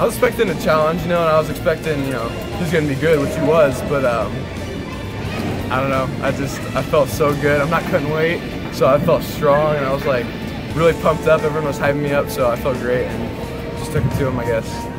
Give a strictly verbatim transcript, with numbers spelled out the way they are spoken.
I was expecting a challenge, you know, and I was expecting, you know, he's going to be good, which he was, but um, I don't know. I just, I felt so good. I'm not cutting weight, so I felt strong, and I was like really pumped up. Everyone was hyping me up, so I felt great, and just took it to him, I guess.